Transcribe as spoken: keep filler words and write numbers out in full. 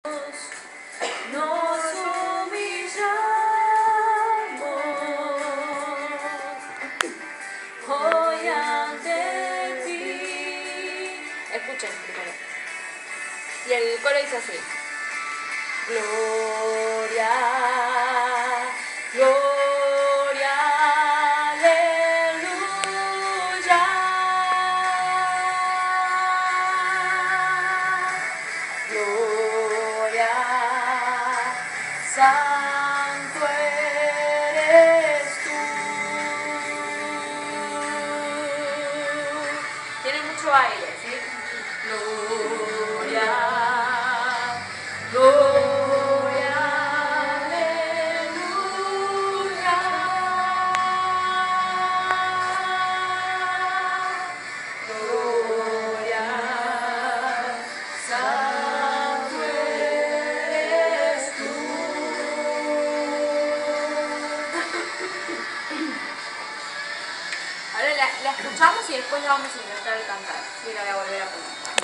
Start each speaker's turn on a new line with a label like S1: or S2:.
S1: Nos humillamos hoy ante ti. Escuchen primero. Y el coro dice así. Gloria, gloria, aleluya. Gloria, santo eres tú. Tiene mucho aire, ¿sí? Gloria, gloria, aleluya. Gloria, santo eres tú. Ahora la, la escuchamos y después la vamos a intentar cantar. Sí, la voy a volver a poner.